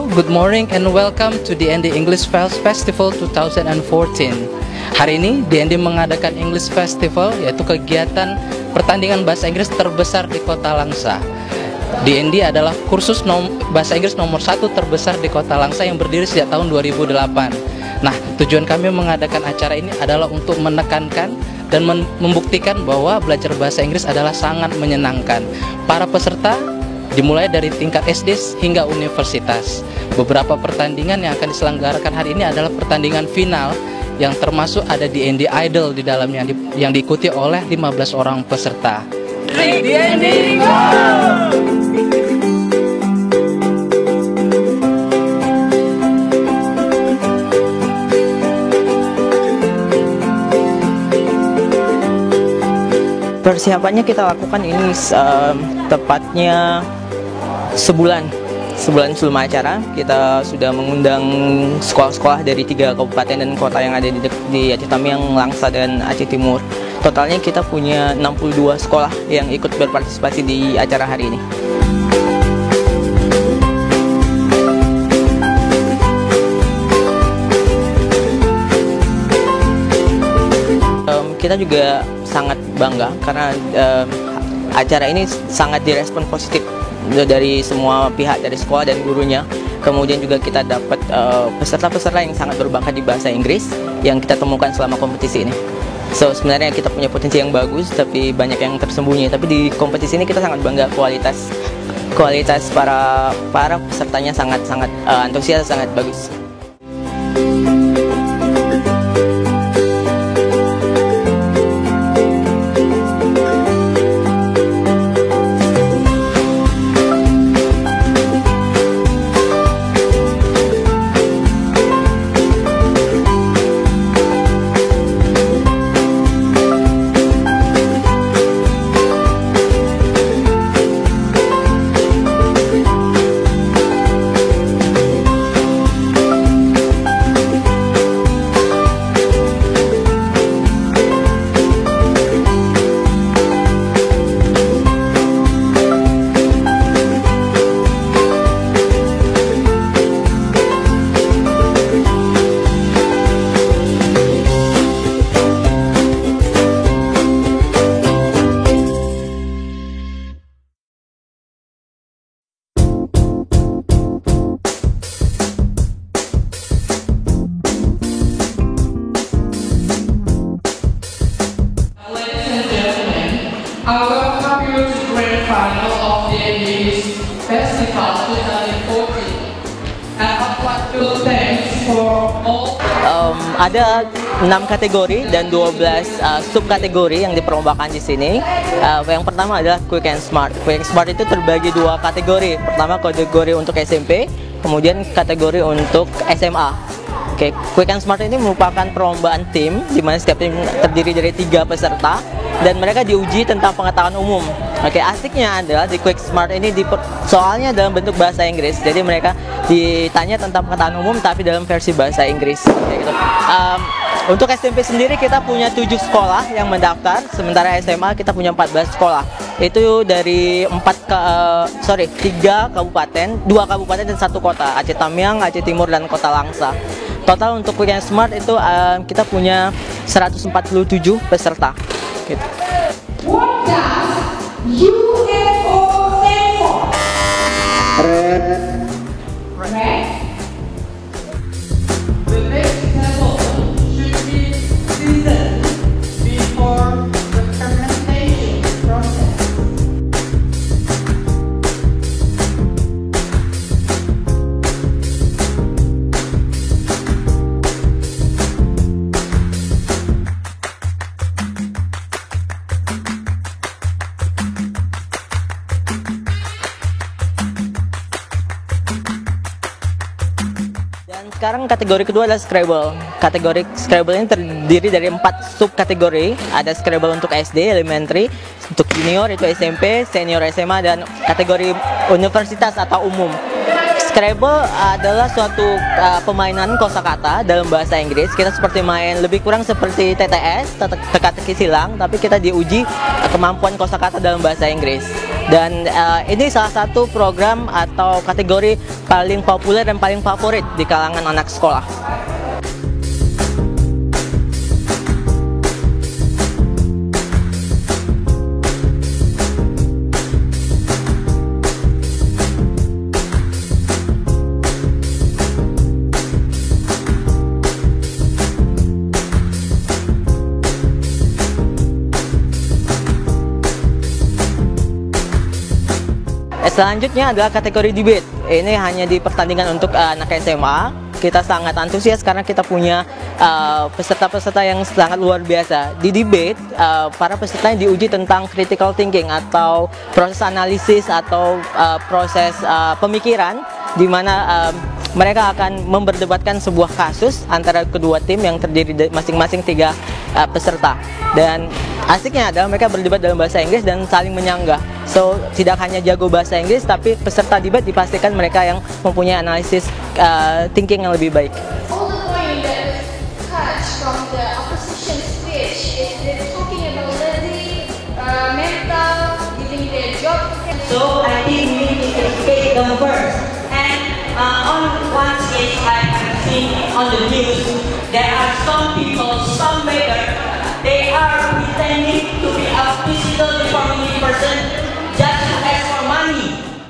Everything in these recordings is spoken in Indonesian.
good morning and welcome to DND English Festival 2014. Hari ini DND mengadakan English Festival, yaitu kegiatan pertandingan bahasa Inggris terbesar di Kota Langsa. DND adalah kursus bahasa Inggris nomor 1 terbesar di Kota Langsa yang berdiri sejak tahun 2008. Nah, tujuan kami mengadakan acara ini adalah untuk menekankan dan membuktikan bahwa belajar bahasa Inggris adalah sangat menyenangkan. Para peserta dimulai dari tingkat SD hingga universitas. Beberapa pertandingan yang akan diselenggarakan hari ini adalah pertandingan final yang termasuk ada DND Idol di dalamnya yang diikuti oleh 15 orang peserta. DND Go! Persiapannya kita lakukan ini tepatnya sebulan sebelum acara. Kita sudah mengundang sekolah-sekolah dari 3 kabupaten dan kota yang ada di Aceh Tamiang, Langsa, dan Aceh Timur. Totalnya kita punya 62 sekolah yang ikut berpartisipasi di acara hari ini. Kita juga sangat bangga karena acara ini sangat direspon positif dari semua pihak, dari sekolah dan gurunya. Kemudian juga kita dapat peserta-peserta yang sangat berbakat di bahasa Inggris yang kita temukan selama kompetisi ini. So, sebenarnya kita punya potensi yang bagus, tapi banyak yang tersembunyi. Tapi di kompetisi ini kita sangat bangga kualitas para pesertanya sangat antusias, sangat bagus. I welcome you to the grand final of the English Festival 2014. And I would like to thank for all. Ada 6 kategori dan 12 subkategori yang diperlombakan di sini. Yang pertama adalah Quick and Smart. Quick and Smart itu terbagi 2 kategori. Pertama kategori untuk SMP, kemudian kategori untuk SMA. Oke, Quick and Smart ini merupakan perlombaan tim di mana setiap tim terdiri dari 3 peserta dan mereka diuji tentang pengetahuan umum. Oke, asiknya adalah di Quick Smart ini soalnya dalam bentuk bahasa Inggris. Jadi mereka ditanya tentang pengetahuan umum tapi dalam versi bahasa Inggris. Kayak gitu. Untuk SMP sendiri kita punya 7 sekolah yang mendaftar, sementara SMA kita punya 14 sekolah. Itu dari 3 kabupaten, 2 kabupaten dan 1 kota, Aceh Tamiang, Aceh Timur, dan Kota Langsa. Total untuk Quick and Smart itu kita punya 147 peserta. Gitu. What does UFO stand for? Red. Red. The next level should be seasoned before the fermentation process. Sekarang kategori kedua adalah Scrabble. Kategori Scrabble ini terdiri dari 4 subkategori. Ada Scrabble untuk SD, elementary, untuk junior itu SMP, senior SMA, dan kategori universitas atau umum. Scrabble adalah suatu permainan kosakata dalam bahasa Inggris. Kita seperti main lebih kurang seperti TTS, teka-teki silang, tapi kita diuji kemampuan kosakata dalam bahasa Inggris. Dan ini salah satu program atau kategori paling populer dan paling favorit di kalangan anak sekolah. Selanjutnya adalah kategori debate. Ini hanya di pertandingan untuk anak SMA. Kita sangat antusias karena kita punya peserta-peserta yang sangat luar biasa. Di debate, para peserta diuji tentang critical thinking atau proses analisis atau proses pemikiran, di mana mereka akan memperdebatkan sebuah kasus antara kedua tim yang terdiri dari masing-masing 3 peserta. Dan asiknya adalah mereka berdebat dalam bahasa Inggris dan saling menyanggah. So, tidak hanya jago bahasa Inggris, tapi peserta debat dipastikan mereka yang mempunyai analisis thinking yang lebih baik. All the point that was catch from the opposition speech is they're talking about learning, mental, giving their job. So I think we need to educate them first. And on one stage I have seen on the news, there are some people, some beggar, they are pretending to be a physical deformity person just to ask for money.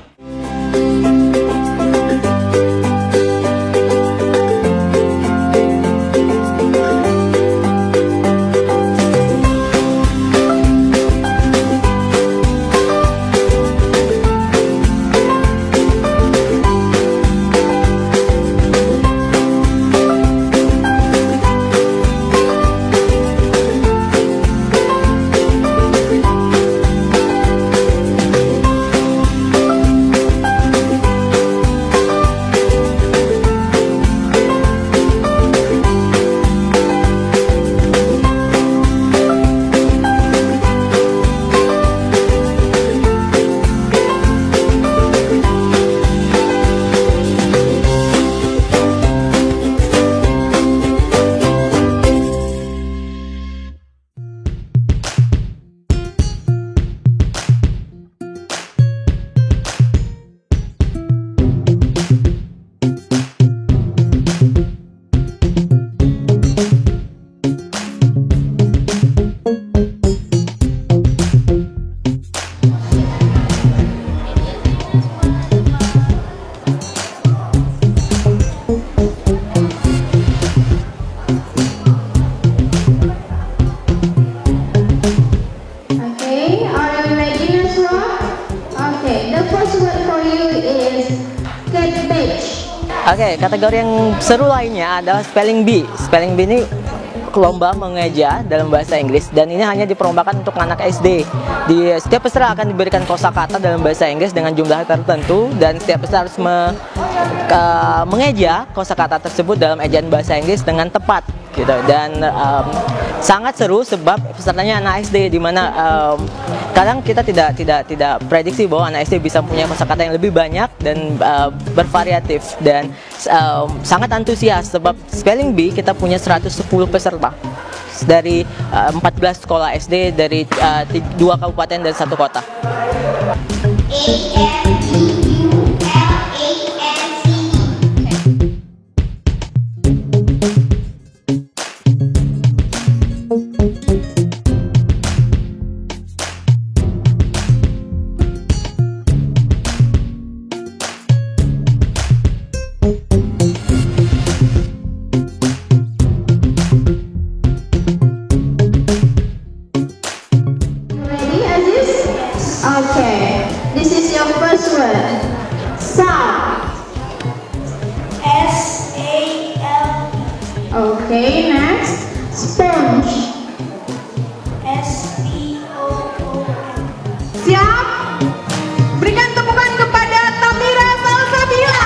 Oke, kategori yang seru lainnya adalah spelling bee. Spelling bee ini lomba mengeja dalam bahasa Inggris, dan ini hanya diperlombakan untuk anak SD. Setiap peserta akan diberikan kosakata dalam bahasa Inggris dengan jumlah tertentu, dan setiap peserta harus mengeja kosakata tersebut dalam ejaan bahasa Inggris dengan tepat, gitu. Dan sangat seru sebab pesertanya anak SD, di mana kadang kita tidak prediksi bahwa anak SD bisa punya kosakata yang lebih banyak dan bervariatif, dan sangat antusias sebab spelling bee kita punya 110 peserta dari 14 sekolah SD dari 2 kabupaten dan 1 kota. Okay, this is your first word. Sal. S-A-L. Okay, next. Sponge. S-P-O-O-N. Siap? Berikan tepukan kepada Tamira Salsabila.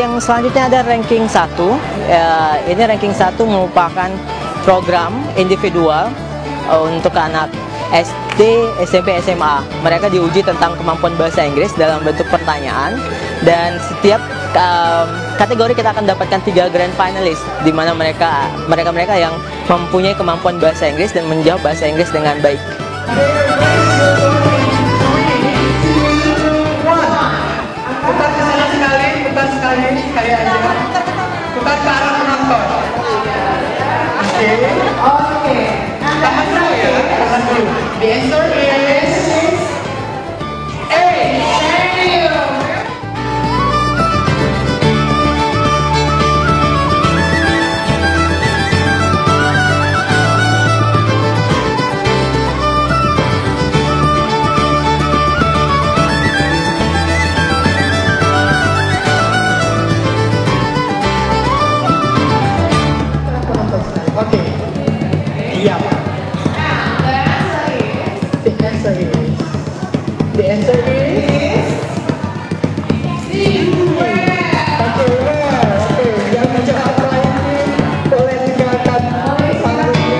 yang selanjutnya ada ranking 1. Ini ranking 1 merupakan program individual untuk anak SD, SMP, SMA. Mereka diuji tentang kemampuan bahasa Inggris dalam bentuk pertanyaan, dan setiap kategori kita akan dapatkan 3 grand finalist, di mana mereka yang mempunyai kemampuan bahasa Inggris dan menjawab bahasa Inggris dengan baik. Putar sekali aja. Putar ke arah penonton. Oke. Tahan dulu ya, tahan dulu. The answer is A. Thank you. Oke. Iya. The answer is Oke, yang menjawab lain boleh tinggalkan panggungnya.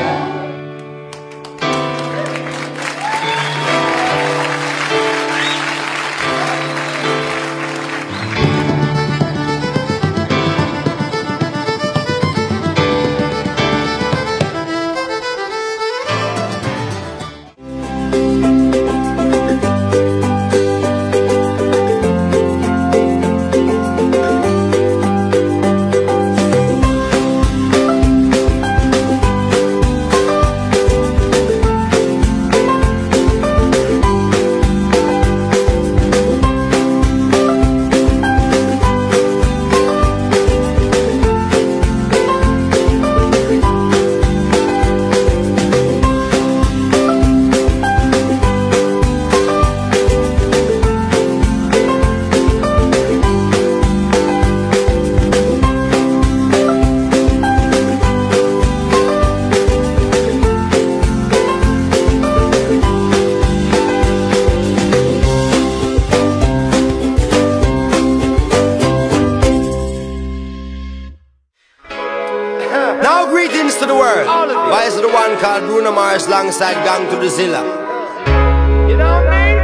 Now greetings to the world. Vice the one called Bruno Mars alongside Gang to the Zilla. You know what I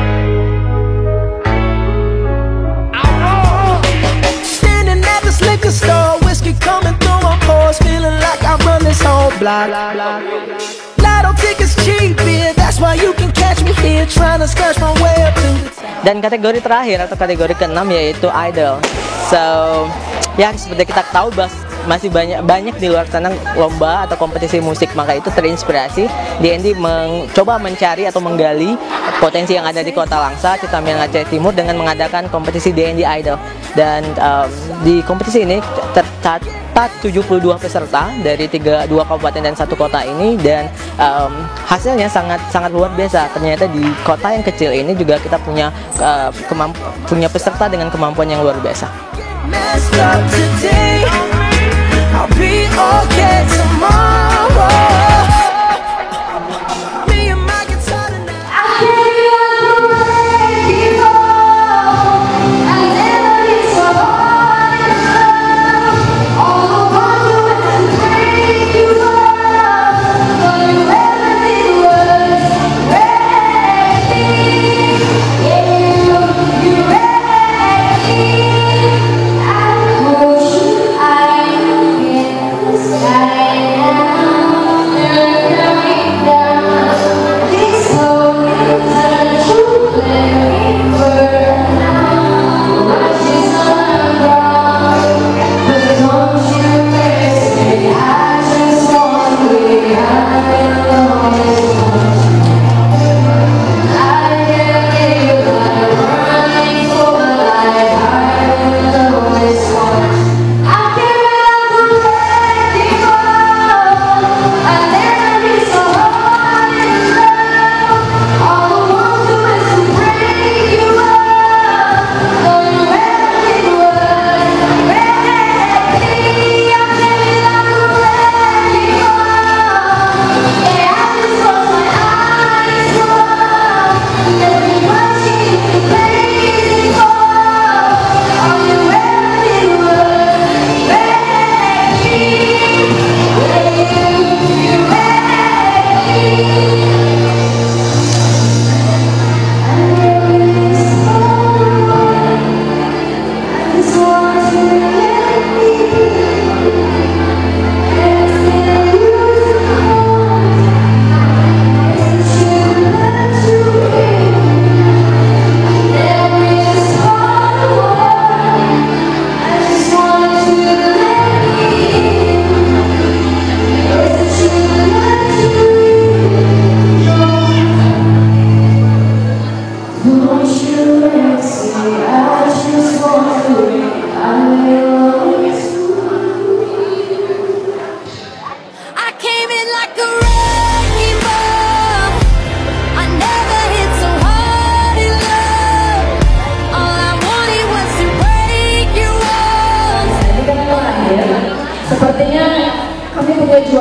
mean? Standing at this liquor store, whiskey coming through my pores, feeling like I run this whole block. Lotto tickets cheap, yeah, that's why you can catch me here trying to scratch my way up to the top. Dan kategori terakhir atau kategori ke-6 yaitu idol. So, ya seperti kita tahu masih banyak di luar sana lomba atau kompetisi musik, maka itu terinspirasi DND mencoba mencari atau menggali potensi yang ada di Kota Langsa, Citamiang Aceh Timur dengan mengadakan kompetisi DND Idol. Dan di kompetisi ini tercatat 72 peserta dari 2 kabupaten dan 1 kota ini, dan hasilnya sangat luar biasa. Ternyata di kota yang kecil ini juga kita punya peserta dengan kemampuan yang luar biasa. Messed up today, I'll be okay tomorrow. Me and my guitar tonight.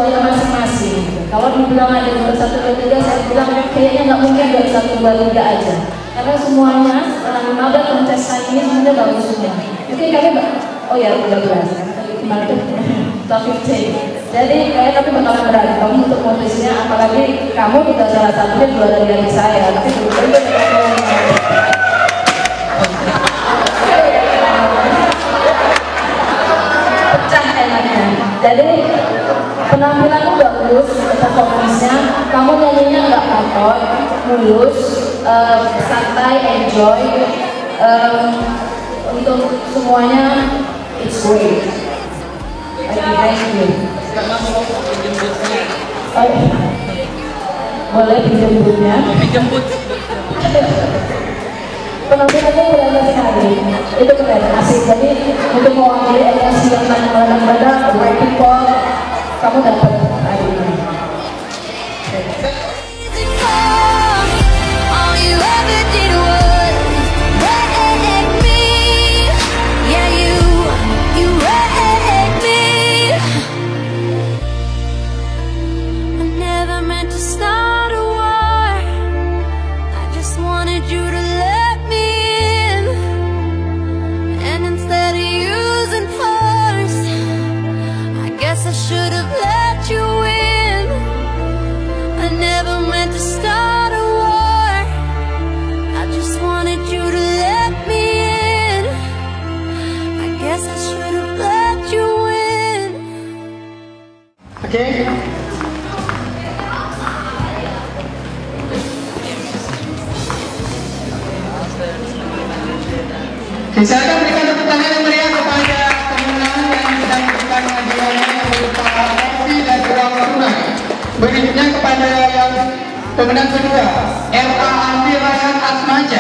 juara masing-masing. Kalau dibilang ada juara 1, 2, 3, saya bilang kayaknya nggak mungkin juara 1, 2, 3 aja. Karena semuanya, 15 kontestan ini semuanya bagus semua. Mungkin kami, oh ya 13 kan, kemarin itu 15. Jadi kayak tapi bakalan berantem untuk posisinya, apalagi kamu juga salah satunya juara dari saya. Tapi pecah enaknya. Jadi penampilanmu bagus, performance-nya, kamu nyanyinya nggak katot, mulus, santai, enjoy. Untuk semuanya, it's great. Thank you. Oh, iya. Boleh dijemputnya? Dijemput. Penampilannya keren sekali. Itu keren, asik. Jadi untuk mewakili emosi yang kadang-kadang white people, kamu dapat hari ini. Oke. Saya akan berikan tepuk tangan yang meriah kepada pemenang yang sedang memberikan hadiahnya yang berupa kopi dan uang tunai. Berikutnya kepada yang pemenang kedua, R.A. Andi Rayhan Asmaja.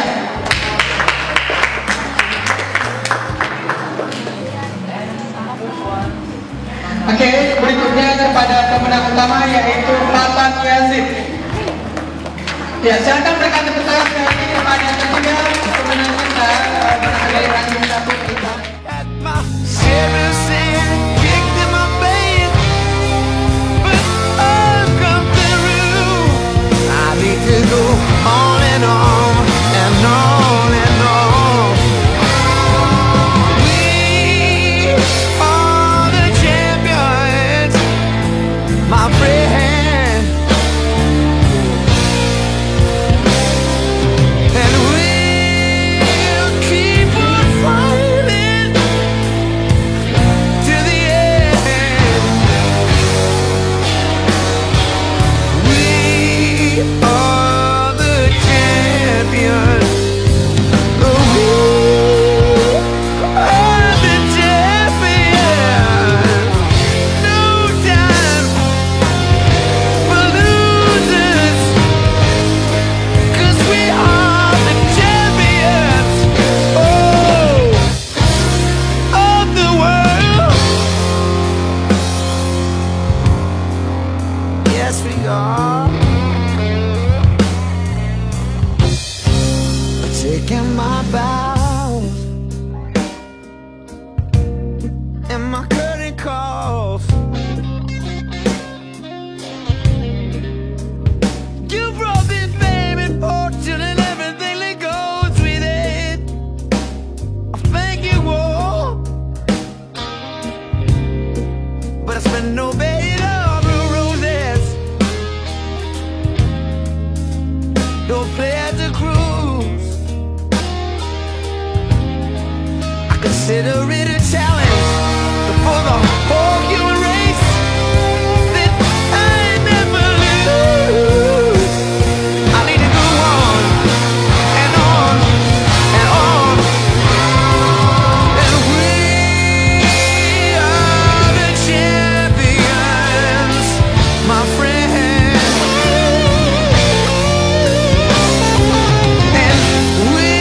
Oke, berikutnya kepada pemenang utama yaitu Matan Yazid. Ya, saya akan berikan tepuk tangan lagi kepada yang ketiga pemenang kita berasal dari ranking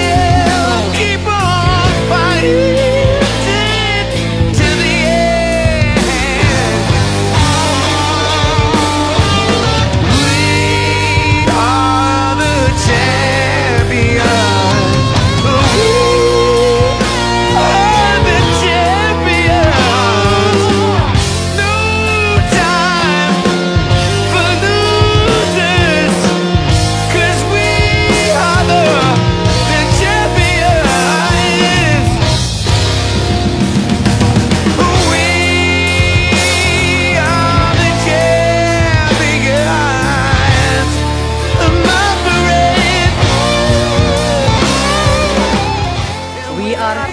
'Cause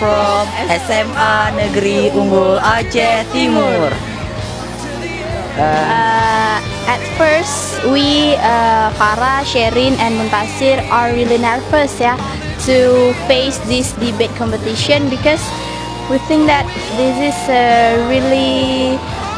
from SMA Negeri Unggul Aceh Timur. At first, we, Farah, Sherin, and Muntasir are really nervous, to face this debate competition because we think that this is a really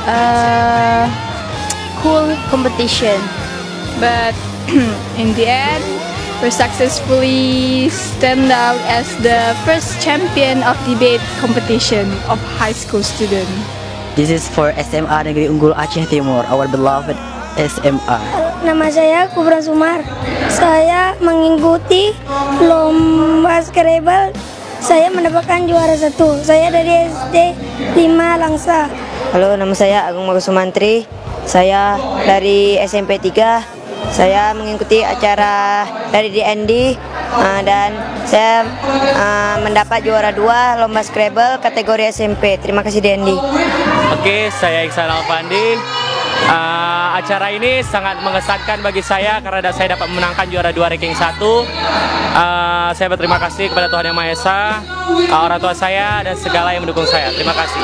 cool competition. But in the end, we successfully stand out as the first champion of debate competition of high school student. This is for SMA Negeri Unggul Aceh Timur, our beloved SMA. Nama saya Kubra Sumar. Saya mengikuti lomba Scrabble. Saya mendapatkan juara 1. Saya dari SD 5 Langsa. Halo, nama saya Agung Magusumantri. Saya dari SMP 3. Saya mengikuti acara dari DND dan saya mendapat juara 2 lomba Scrabble kategori SMP. Terima kasih DND. Oke, saya Iksan Alfandi. Acara ini sangat mengesankan bagi saya karena saya dapat memenangkan juara 2 ranking 1. Saya berterima kasih kepada Tuhan Yang Maha Esa, orang tua saya dan segala yang mendukung saya. Terima kasih.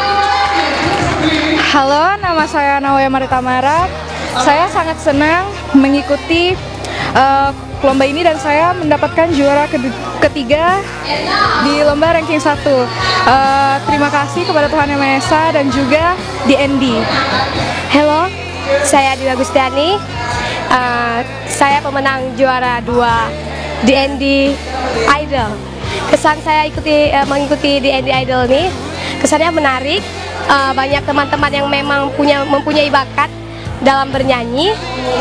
Halo, nama saya Nawaya Marita Mara. Saya sangat senang mengikuti lomba ini dan saya mendapatkan juara ketiga di lomba ranking 1. Terima kasih kepada Tuhan Yang Maha Esa dan juga DND. Halo, saya Dina Gustiani. Saya pemenang juara 2 DND Idol. Kesan saya mengikuti DND Idol ini, kesannya menarik. Banyak teman-teman yang memang mempunyai bakat dalam bernyanyi.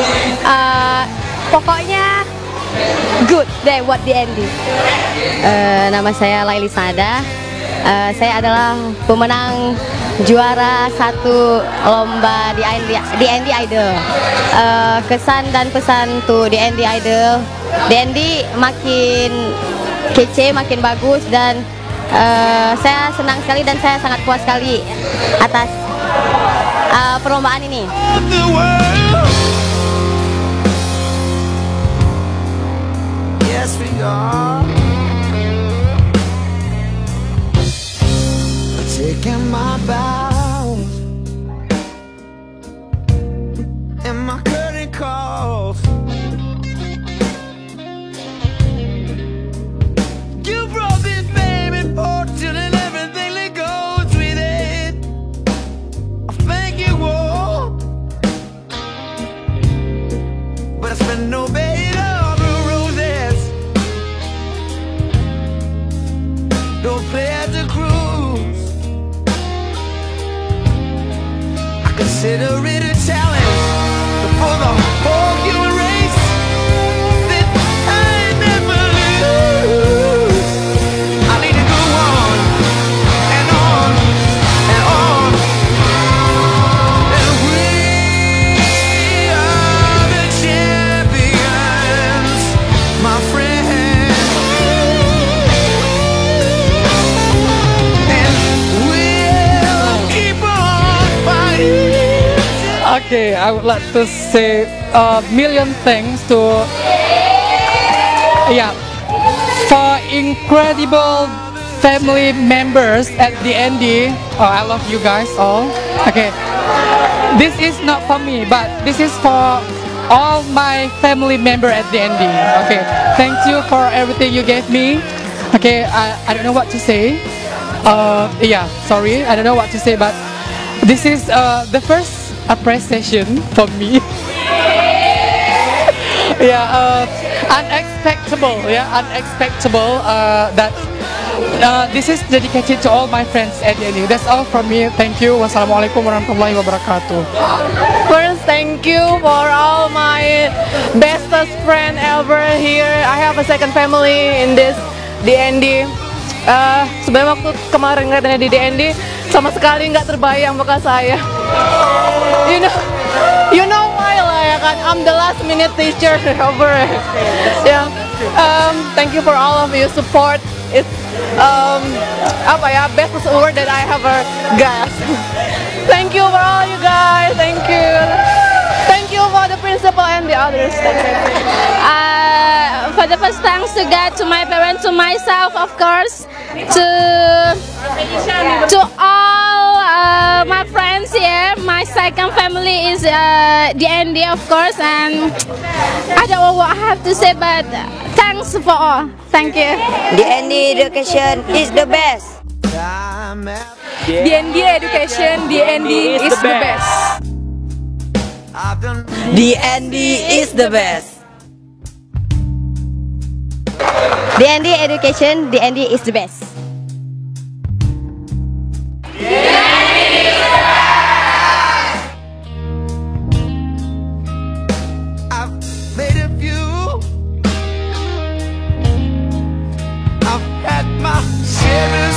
Pokoknya good deh buat DND. Nama saya Laili Sada. Saya adalah pemenang juara 1 lomba di DND Idol. Kesan dan pesan tuh DND Idol. DND makin kece, makin bagus dan saya senang sekali dan saya sangat puas sekali atas perlombaan ini. Yes, we are taking my bows and my curtain calls. You brought this baby fortune and everything that goes with it. I thank you all, but I spent no bed on the roses. Don't play at the cruise. I consider it a challenge for the whole human race that I never lose. I need to go on and on and on. And we are the champions, my friend. And we'll keep on fighting. Okay, I would like to say a million thanks to for incredible family members at DND. Oh, I love you guys all. Okay, this is not for me, but this is for all my family member at DND. Okay, thank you for everything you gave me. Okay, I don't know what to say. Sorry, I don't know what to say, but this is the first appreciation for me. Unexpectable that this is dedicated to all my friends at DND. That's all from me. Thank you. Wassalamualaikum warahmatullahi wabarakatuh. First, thank you for all my bestest friend ever here. I have a second family in this DND. Sebenarnya waktu kemarin ngeliatnya di DND sama sekali nggak terbayang bakal saya. You know why lah ya kan? I'm the last minute teacher over. Thank you for all of you support. It's best award that I ever got. Thank you for all you guys. Thank you. thank you for the principal and the others. For the first, thanks to God, to my parents, to myself, of course, to all my friends here. My second family is DND, of course, and I don't know what I have to say, but thanks for all. Thank you. DND education is the best. DND education, DND is the best. DND is the best. DND education, DND is the best. I've made a few. I've had my share.